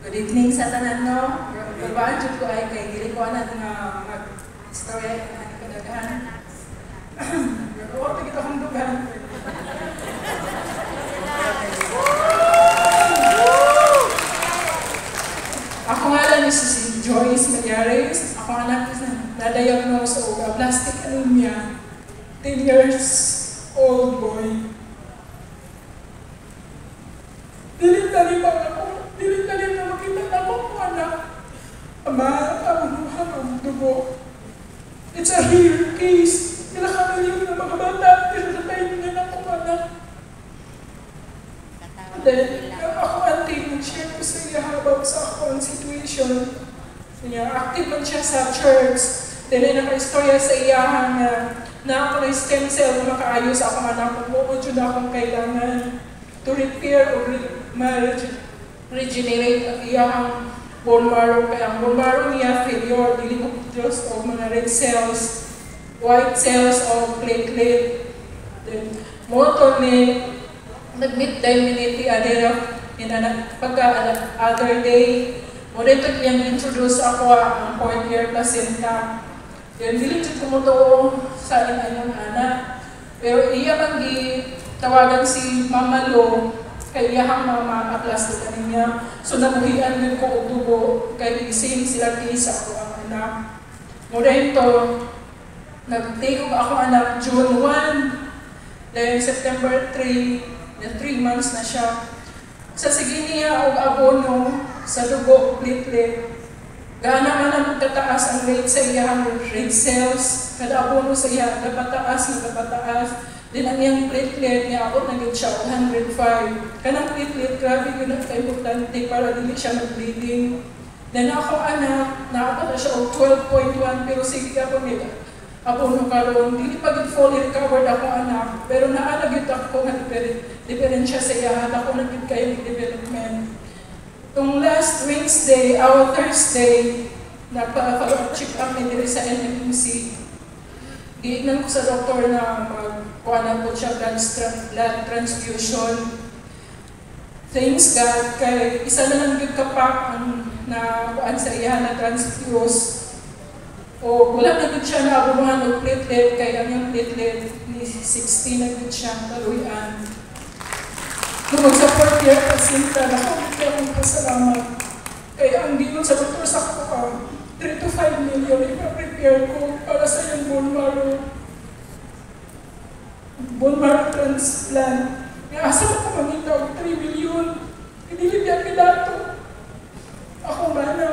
Good evening sa tanan no. Babaan jud ko ay kay dili ko ana nga mag-istorya ani kadaghan. Pero wala kita kong dugan. Ako nga lang si Joyce Mayares. Ako anak na-diagnose og plastic anemia. 10 years old boy. Dili na makita na ako kung anak. Maanuhan ang dugo. It's a rare case. Pinaka-milyon na mga bata. Pinatay niya na akong anak. Then, ako auntie, nag-share ko sa iya habang sa akong situation. Active man siya sa church. Then, naka-istorya sa iya na ako na stem cell na makaayos ako anak ko. Buko dyan akong kailangan to repair or regenerate ang iyang bone marrow. Kaya ang bone marrow niya failure, dili mo Diyos o mga red cells, white cells o platelet. Then, moto ni nag-meet immunity adera pagka other day. O dito niyang introduce ako ang 4th year placenta. Then, dili dito kumuto sa inanyong anak. Pero iya man tawagan si Mama Lo, kay iyahang mama aplas ko kaninya. So nabuhian din ko og dugo, kay ising sila case ako ang anak. Mura ito, nag-take ako anak June 1, then September 3, 3 months na siya. Sa sige niya og abono sa dugo platelet, gana man ang magtataas ang rate sa iyang red cells, kada abono sa iya, napataas. Din ang iyang platelet niya ako naging siya 105. Kanang platelet, grabe yun ang importante para dili siya mag-bleeding. Then ako anak, naabot na siya og 12.1 pero sige ako nila. Ako nung karoon, dili pa fully recovered ako anak. Pero naalagyot ako nga diferensya sa iyahan. Ako naging kayo ng development. Itong last Wednesday, our Thursday, nagpa-follow-up check-up ni diri sa NMC. Giignan ko sa doktor na magkuhanan po siya blood transfusion. Thanks God, kay isa na lang yung kapak na kuhaan sa iya na transfuse. O wala na good siya na abunuhan ng platelet, kay ang yung platelet ni 16 na good siya kaluyan. Nung mag-support year placenta, nakakita akong pasalamat. Kaya ang dinon sa doktor sa kuha, 3 to 5 million ipa-prepare ko para sa yung bone marrow transplant. Asa ko mamita og 3 million. Hindi biya pidato. Ako ba na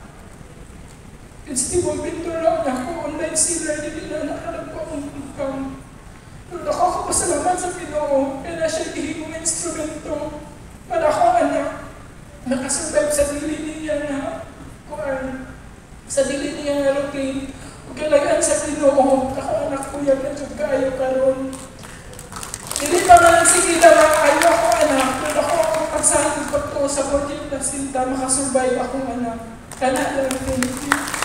stable pintura na ako online sealer, hindi na nakalap ko ang income. Pero nakakapasalamat sa Pinoo, kaya na siya ihimong instrumento para ako anak nakasurvive sa dili niya na kuhaan. Sa dili niya nga routine, o kailangan sa Pinoo, ako anak ko yan na dyan kayo karoon. Dili pa nga lang sige na ayaw ako anak, pero ako pagsahin ko to sa 14 placenta, makasurvive akong anak. Kana lang, thank you.